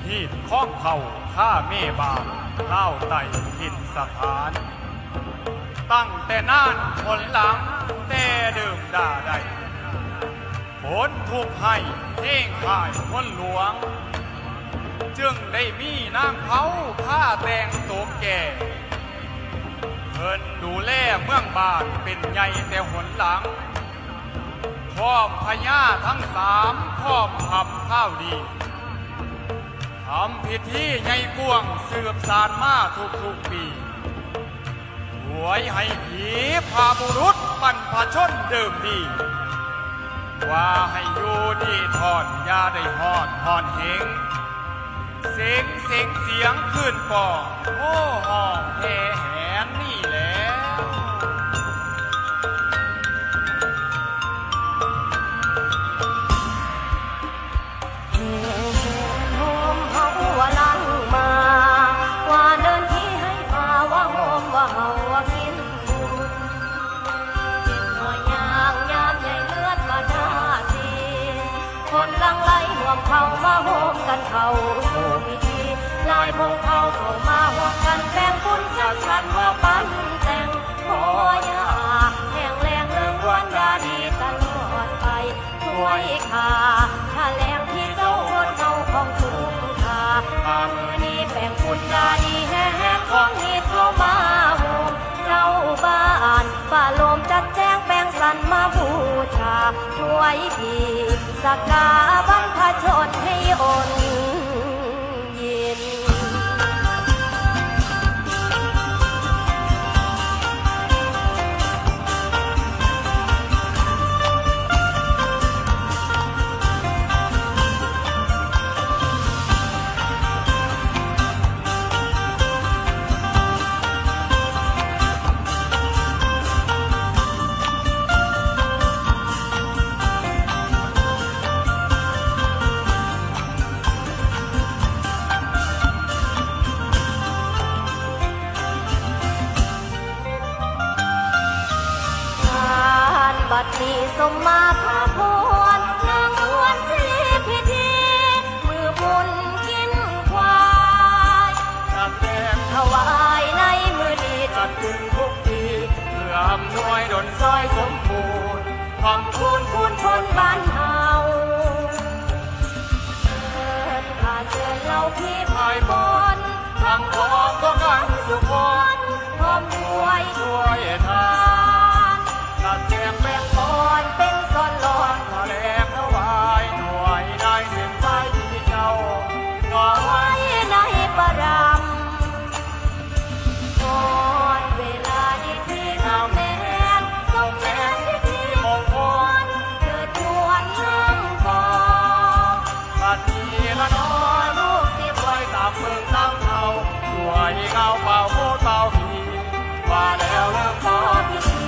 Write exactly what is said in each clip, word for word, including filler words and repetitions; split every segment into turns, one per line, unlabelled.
หีดข้องเข่าข้าเมบาเล่าไต่หินสถานตั้งแต่นานผลหลังแต่เดิมด่าใดผลถูกให้เท่งข่ายคนหลวงจึงได้มีนางเผาผ้าแต่งตัวแก่เพิ่นดูแลเมืองบาทเป็นใหญ่แต่หนหลังพร้อมพญาทั้งสามพร้อมทำข้าวดีทำพิธีใหญ่กวงสืบสานมาทุกทุกปีถวยให้ผีพาบุรุษบรรพชนเดิมดีว่าให้อยู่ดีทอนยาได้หอดหอนเหงเสียงเสียงเสียงขึ้นปอโอ้ห้องแห่แหนนี่แหละ
ว่าลังมาว่าเดินที่ให้พาว่าหอมว่าเฮาว่ากินบุญกินหอยยางยามใหญ่เลือดมาท่าทีคนลังไหลห่วงเขามาโฮมกันเขาสู่พิธีลายพงเขาเข้ามาห่วงกันแบ่งบุญจัดสรรว่าปันแต่งขอยาแห่งแรงเรื่องวันยาดีตลอดไปช่วยขาถ้าแรงที่เจ้าคนเจ้าของสุขมามือนี้แบ่งบุญยาดีแห่ของนี้เข้ามาโฮมเจ้าบ้านป่าลมจัดแจ้งแบ่งสรรมาบูชาช่วยพี่สักการะบรรพชนให้อ่อนเย็นบัดนี้สมมาพระพรนางนวลสิพิธีมือบุญกินควายจัดแจงถวายในมือนี้จัดขึ้นทุกปีเพื่ออำนวยดลซอยสมบูรณ์ของคูณคูณชนบ้านเฮาเชิญข้าเชิญเราพี่พายบนทั้งพร้อมก็กันสุขนพร้อมช่วยช่วยทานจัดแจงแบ่งบอนเป็นส่วนลอนขอแลกถวายหน่วยได้เส้นไปที่เจ้าก็ไว้ในประรำก่อนเวลาดีที่งามแม่นทรงแม่นที่ที่มงคลเกิดชวนน้ำคอบัดนี้ละน้อยลูกสิปล่อยตามเมืองตามเขาด้วยเงาเป่าโคตรเป่าผีว่าแล้วเริ่มพอพิธี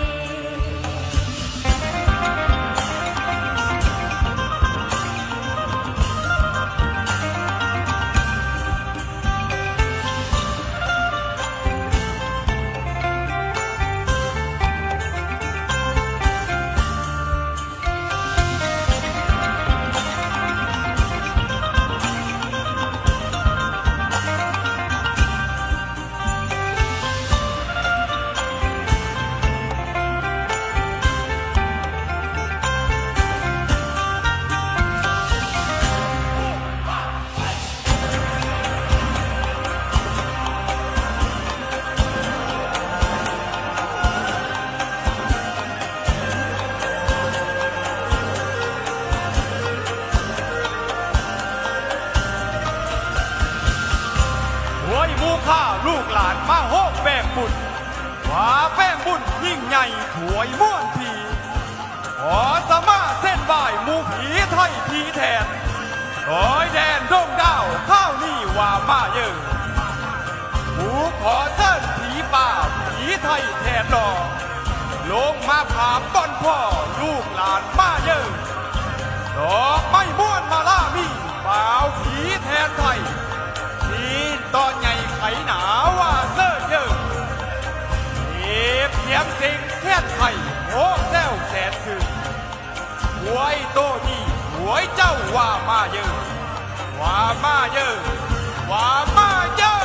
ลูกหลานมาโฮกแป้งบุญว่าแป้งบุญยิ่งใหญ่ถวยม่วนผีขอสมาเส้นบ่ายมูผีไทยผีแทนร้อยแดนดงดาวข้าวนี่ว่ามาเยอะหูขอเส้นผีป่าผีไทยแทนดอกลงมาผามบอนพ่อลูกหลานมาเยอะดอกไม่ม้วนมาล่ามีเปล่าผีแทนไทยนี่ตอนใหญ่ไขหนาว่าเสื้อเยอะเก็บเสียงสิงแค่ไทยโอ้แซวแสนสื่อหวยโตนี่หวยเจ้าว่ามาเยอะว่า
มาเยอะว่ามาเยอะ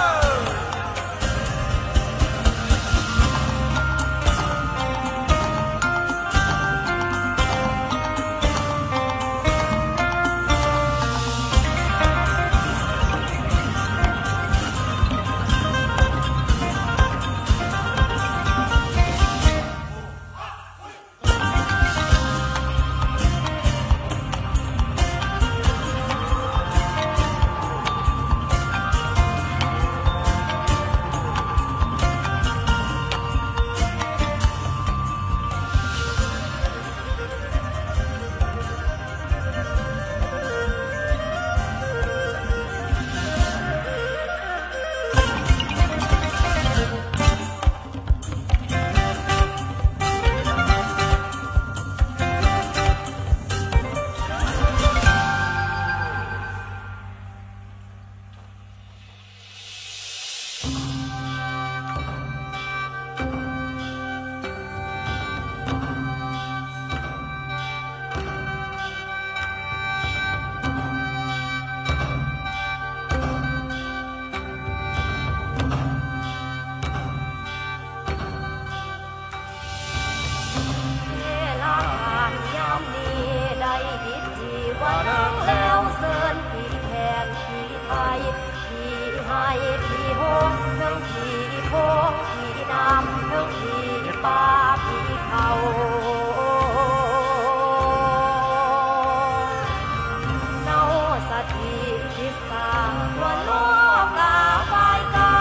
ว่านั่งแล้วเสินผีแทนผีไทยผีให้ผีโฮงทั้งผีโพงผีน้ำทั้งผีป่าผีเขาเนาสถิติสางตัวโลกาไฟกา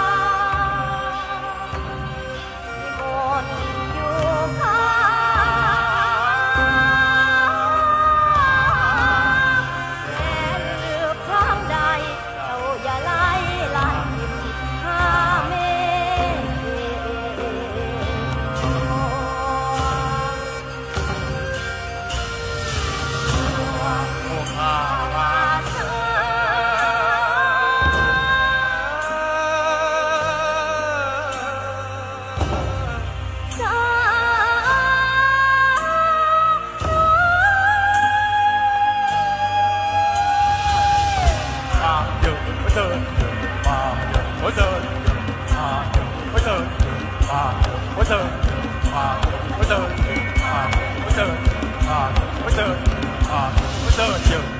สิมนอยู่ข้า
What's up? What's up? What's up? What's up? What's up? What's up? What's up?